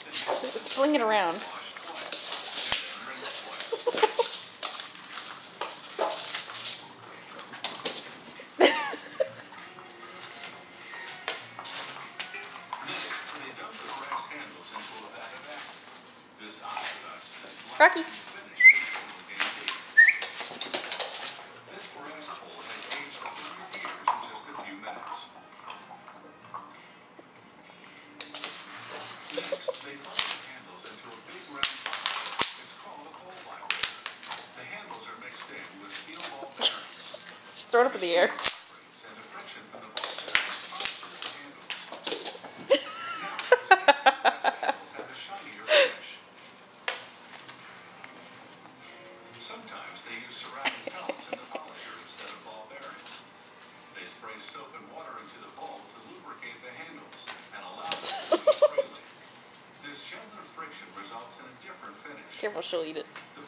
Fling it around. Rocky. Just throw it up in the air. Sometimes they use ceramic pellets in the polisher instead of ball bearings. They spray soap and water into the bulb to lubricate the handles and allow them to move freely. This gentler friction results in a different finish. Careful, she'll eat it.